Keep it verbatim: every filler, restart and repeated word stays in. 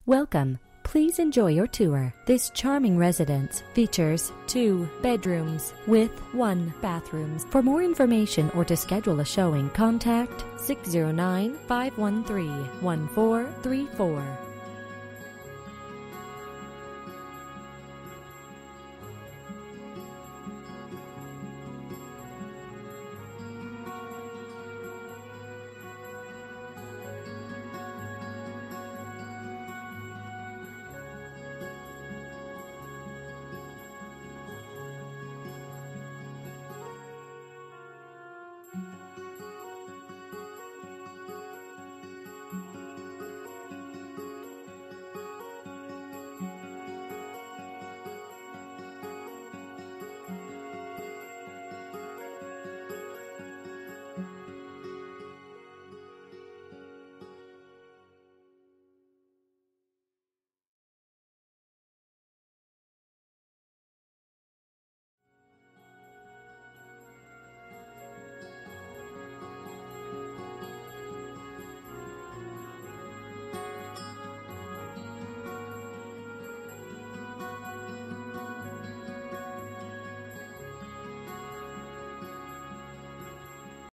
Welcome. Please enjoy your tour. This charming residence features two bedrooms with one bathroom. For more information or to schedule a showing, contact six zero nine, five one three, one four three four.